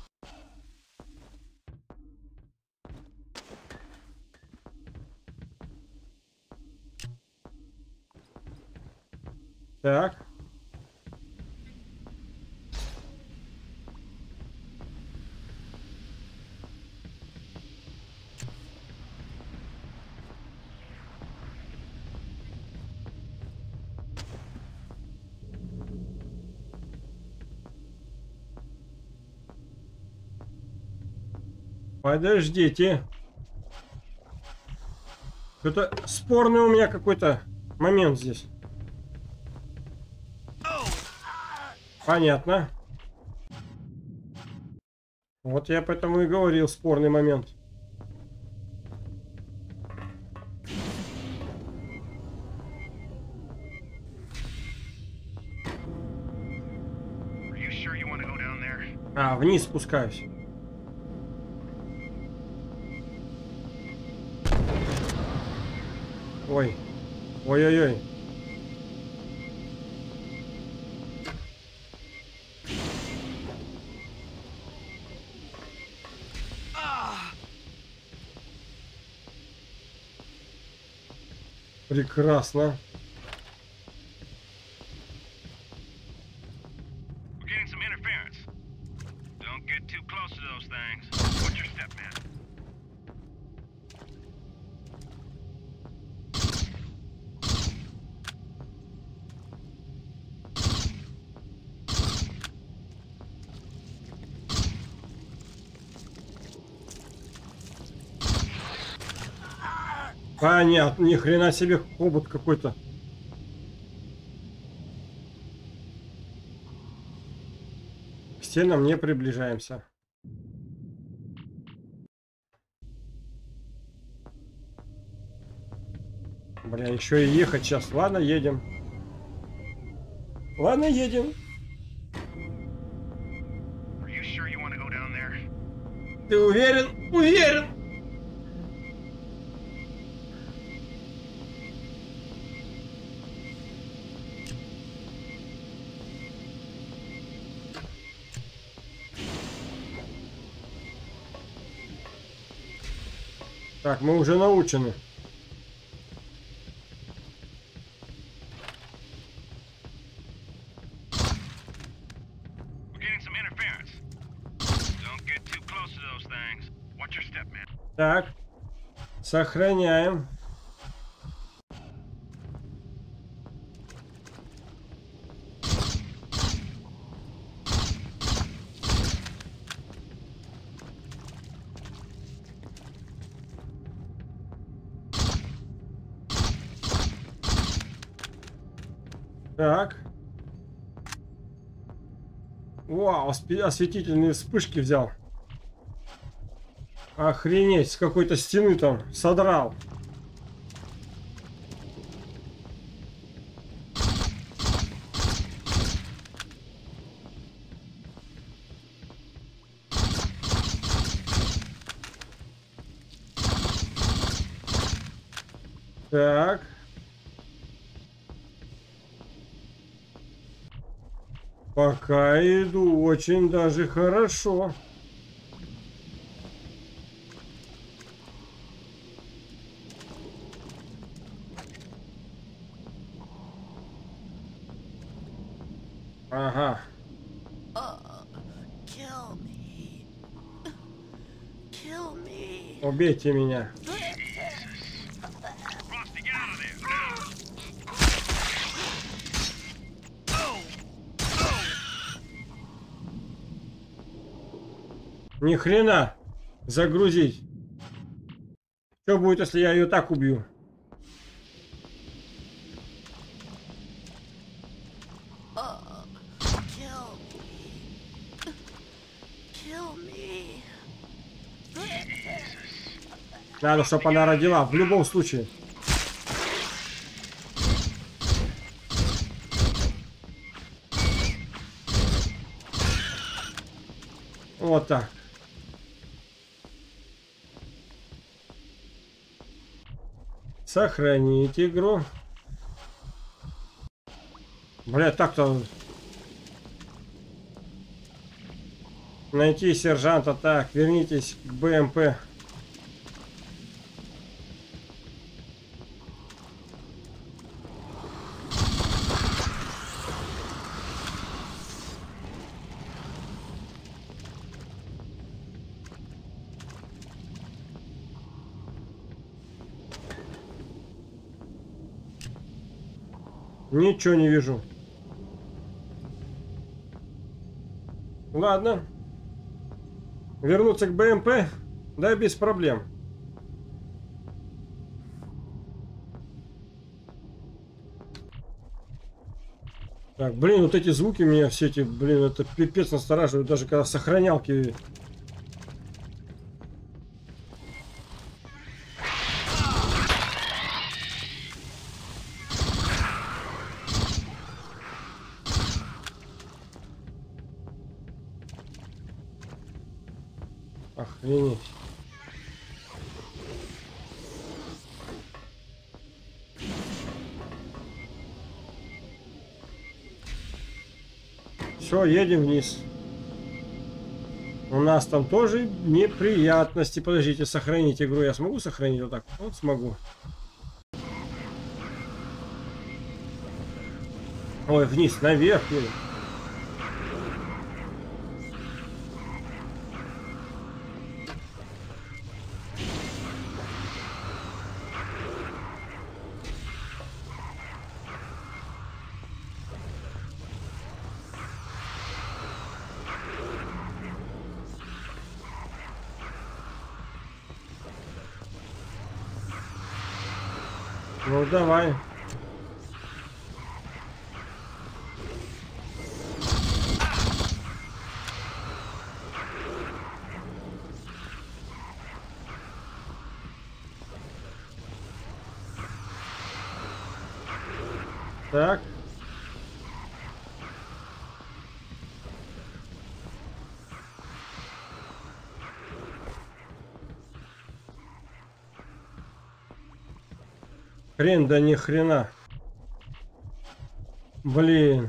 Так. Подождите. Это спорный у меня какой-то момент здесь. Понятно. Вот я поэтому и говорил, спорный момент. А, вниз спускаюсь. Ой. Ой-ой-ой. Прекрасно. Понятно, ни хрена себе хобот какой-то. К стенам не приближаемся. Бля, еще и ехать сейчас. Ладно, едем. Ладно, едем. Ты уверен? Уверен! Так, мы уже научены. Так, сохраняем. Так. Вау, осветительные вспышки взял. Охренеть, с какой-то стены там содрал. Так. Пока иду очень даже хорошо. Ага. Убейте меня. Ни хрена загрузить. Что будет, если я ее так убью? Надо, чтобы она родила, в любом случае. Вот так. Сохранить игру. Бля, так-то... Найти сержанта. Так, вернитесь к БМП. Ничего не вижу. Ладно. Вернуться к БМП? Да, без проблем. Так, блин, вот эти звуки меня все эти, блин, это пипец настораживает, даже когда сохранялки... Охренеть. Все, едем вниз. У нас там тоже неприятности. Подождите, сохранить игру. Я смогу сохранить вот так? Вот смогу. Ой, вниз, наверх. Ну давай. Так. Хрен, да ни хрена. Блин.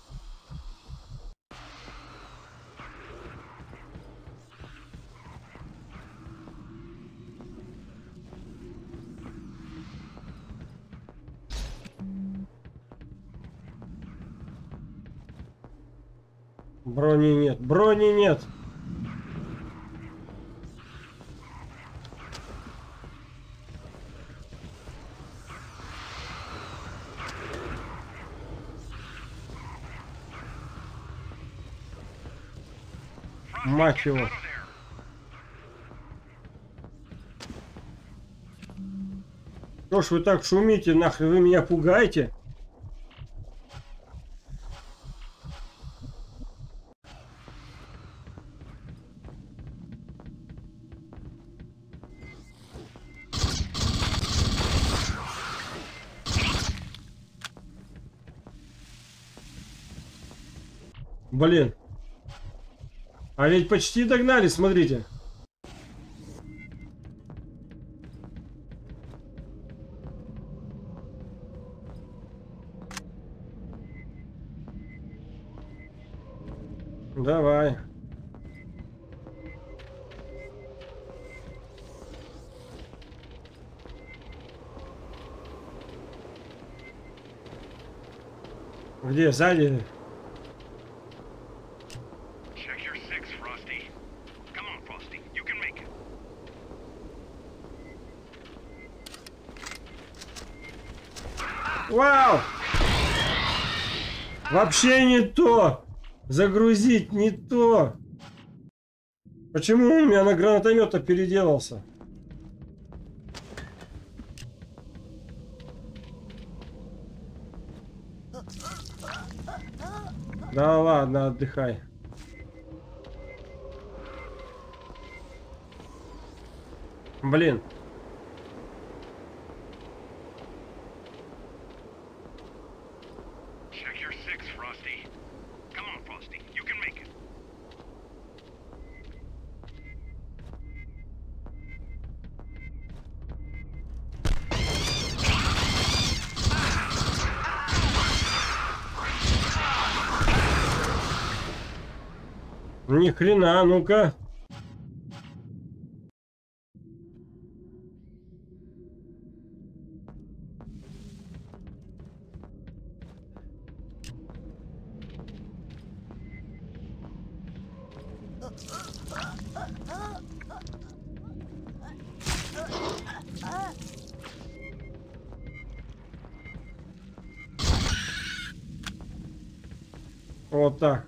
Брони нет, брони нет. Мать его. Что ж вы так шумите, нахрен вы меня пугаете? Блин. А ведь почти догнали, смотрите. Давай. Где? Сзади? Вау! Вообще не то! Загрузить не то! Почему у меня на гранатомета переделался? Да ладно, отдыхай. Блин. Ни хрена, ну-ка. Вот так.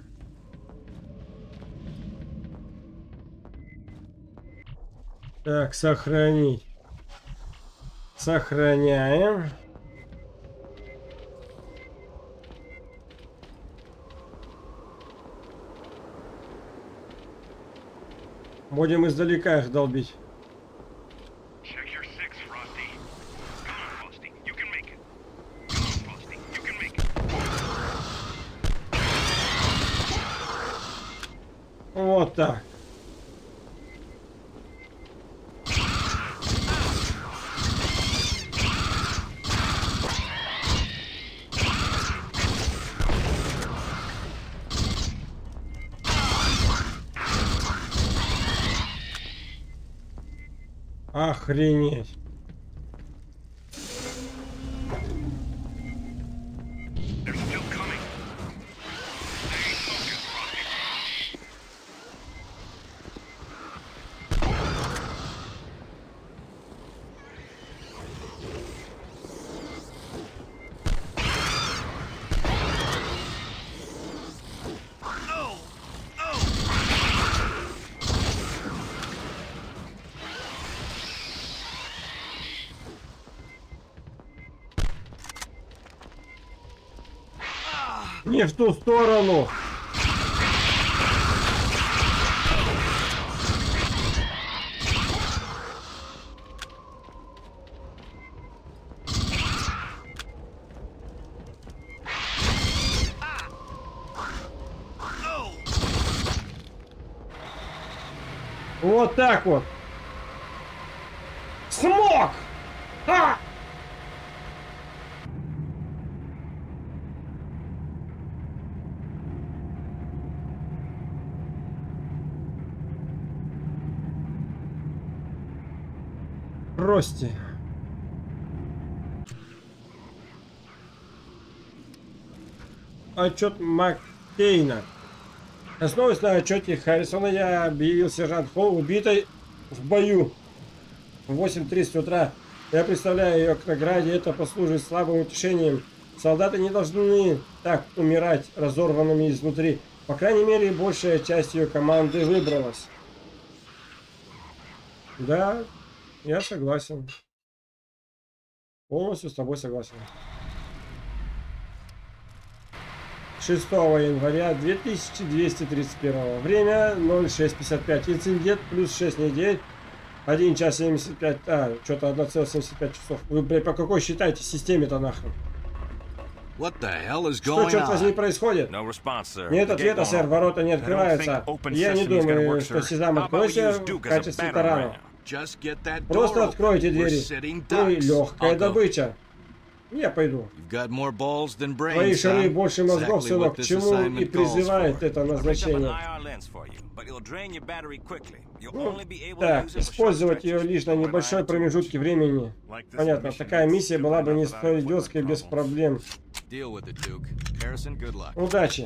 Так, сохранить. Сохраняем. Будем издалека их долбить. Вот так. Охренеть. Не в ту сторону. Вот так вот. Смог! А! Прости. Отчет Маккейна. Основываясь на отчете Харрисона, я объявил сержант Холл убитой в бою. В восемь тридцать утра. Я представляю ее к награде. Это послужит слабым утешением. Солдаты не должны так умирать разорванными изнутри. По крайней мере, большая часть ее команды выбралась. Да, я согласен. Полностью с тобой согласен. шестого января две тысячи двести тридцать первого. Время ноль шесть пятьдесят пять. Инцидент плюс шесть недель. один час семьдесят пять. А, что-то один целых семьдесят пять часов. Вы, блядь, по какой считаете системе-то нахрен? Что, черт возьми, происходит? Нет ответа, сэр. Ворота не открываются. Я не думаю, что Сезам откроется в качестве тарана. Просто откройте двери. Вы легкая добыча. Я пойду. Твои шары больше мозгов, сынок, к чему и призывает это назначение. Ну, так, использовать ее лишь на небольшой промежутке времени. Понятно, такая миссия была бы не столь идиотской без проблем. Удачи.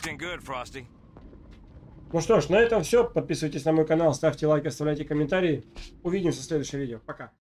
Ну что ж, на этом все. Подписывайтесь на мой канал, ставьте лайк, оставляйте комментарии. Увидимся в следующем видео. Пока.